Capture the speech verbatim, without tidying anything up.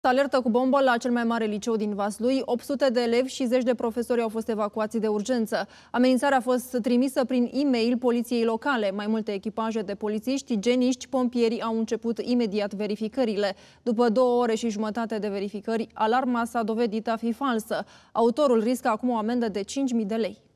Alertă cu bombă la cel mai mare liceu din Vaslui. opt sute de elevi și zeci de profesori au fost evacuați de urgență. Amenințarea a fost trimisă prin e-mail poliției locale. Mai multe echipaje de polițiști, igieniști, pompieri au început imediat verificările. După două ore și jumătate de verificări, alarma s-a dovedit a fi falsă. Autorul riscă acum o amendă de cinci mii de lei.